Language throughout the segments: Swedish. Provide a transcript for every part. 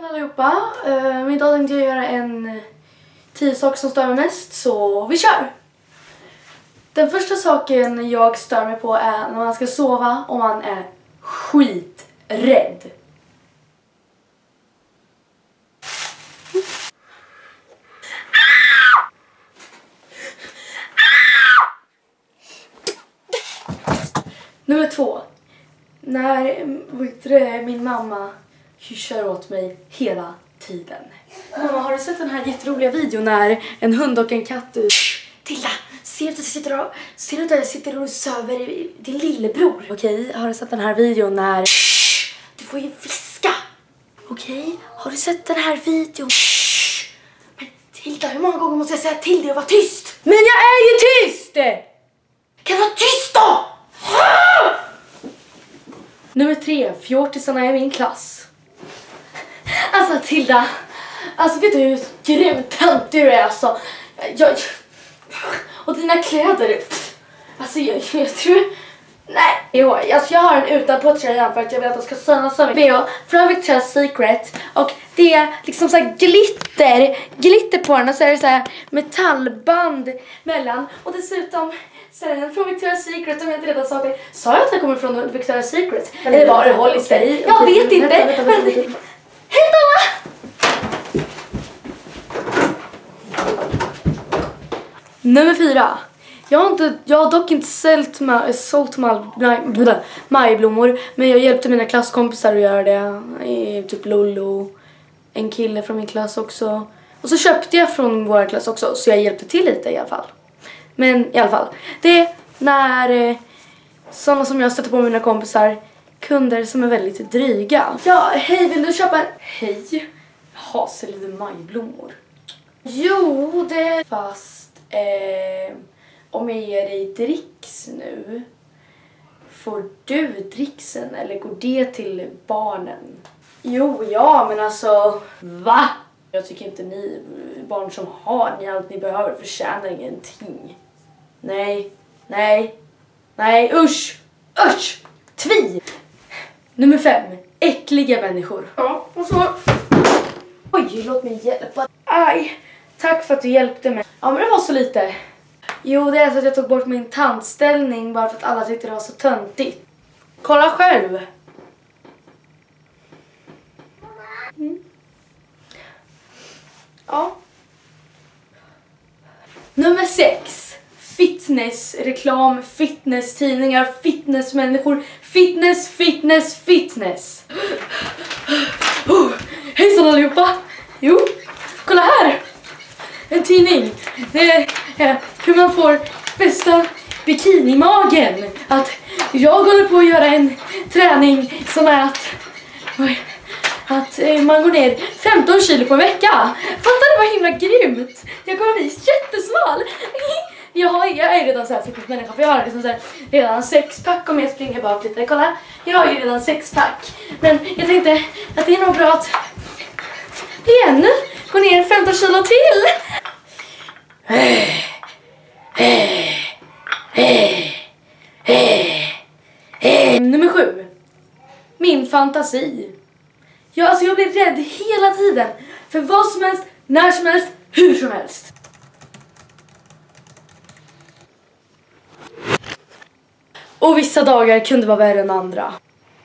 Hejsan allihopa! Idag tänkte jag göra en 10 saker som stör mig mest, så vi kör! Den första saken jag stör mig på är när man ska sova och man är skiträdd. Nummer 2. När min mamma hyschar åt mig hela tiden. Mamma, har du sett den här jätteroliga videon när en hund och en katt... Tilda, ser du att jag sitter och söver din lillebror? Okej, har du sett den här videon när... Du får ju viska. Okej, har du sett den här videon? Men Tilda, hur många gånger måste jag säga till dig att vara tyst? Men jag är ju tyst! Kan du vara tyst då? Nummer 3, fjortisarna i min klass. Alltså Tilda, alltså vet du hur grymt tant du är alltså. Och dina kläder. Alltså jag tror... Nej, alltså jag har en utanpå tröjan för att jag vill att de ska synas som BH från Victoria's Secret. Och det är liksom så här glitter på den, och så är det så här metallband mellan. Och dessutom så är den från Victoria's Secret, om jag inte redan sa det. Sa jag att den kommer från Victoria's Secret? Eller var det håll i sig? Jag vet inte. Hej då! Nummer 4. Jag har dock inte sålt majblommor, men jag hjälpte mina klasskompisar att göra det. Typ Lollo, en kille från min klass också. Och så köpte jag från vår klass också, så jag hjälpte till lite i alla fall. Men i alla fall, det är när sådana som jag stöter på mina kompisar, kunder som är väldigt dryga. Ja, hej, vill du köpa en... Hej, ha så lite majblommor. Jo, det är fast... om jag ger dig dricks nu, får du dricksen eller går det till barnen? Jo, ja, men alltså... Va? Jag tycker inte ni barn som har ni allt ni behöver förtjänar ingenting. Nej, usch! Tvi! Nummer 5. Äckliga människor. Ja, och så... Oj, låt mig hjälpa. Aj, tack för att du hjälpte mig. Ja, men det var så lite. Jo, det är så att jag tog bort min tandställning bara för att alla tyckte det var så töntigt. Kolla själv. Ja. Nummer 6. Fitnessreklam, fitnesstidningar, fitnessmänniskor, fitness. Hejsan allihopa. Jo, kolla här. En tidning. Det är hur man får bästa bikinimagen. Att jag håller på att göra en träning som är att man går ner 15 kilo på en vecka. Fattar du vad himla grymt? Jag kommer bli jättesmal. Jag är redan så här fitnessmänniska, för jag har liksom så här redan 6-pack om jag springer bak lite. Kolla, jag har ju redan 6-pack. Men jag tänkte att det är nog bra att igen gå ner 15 kilo till. Nummer 7. Min fantasi. Jag blir rädd hela tiden. För vad som helst, när som helst, hur som helst. Och vissa dagar kunde vara värre än andra.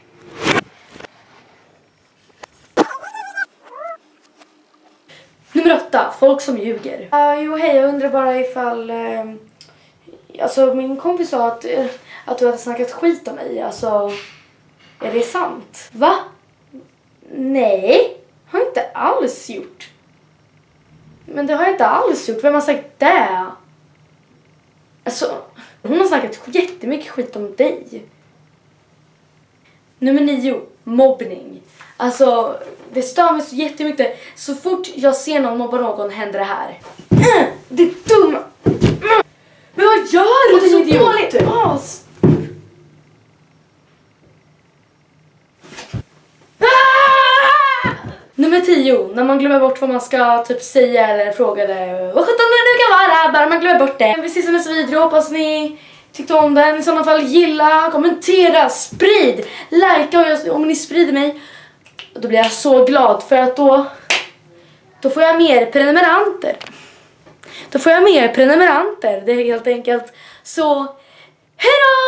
Nummer 8. Folk som ljuger. Jo, hej, jag undrar bara ifall... alltså, min kompis sa att du hade snackat skit om mig. Alltså, är det sant? Va? Nej, har jag inte alls gjort. Men det har jag inte alls gjort. Vem har sagt det? Alltså, hon har snackat jättemycket skit om dig. Nummer 9. Mobbning. Alltså, det stör mig så jättemycket. Så fort jag ser någon mobba någon händer det här. Det är dumt. Men vad gör du? Det är så dåligt. Nummer 10. När man glömmer bort vad man ska typ säga eller fråga det. Vad sjutton nu kan vara. Bara man glömmer bort det. Vi ses i nästa video. Hoppas ni tyckte om den. I sådana fall gilla, kommentera, sprid, likea om ni sprider mig. Då blir jag så glad för att då får jag mer prenumeranter. Det är helt enkelt. Så, hejdå!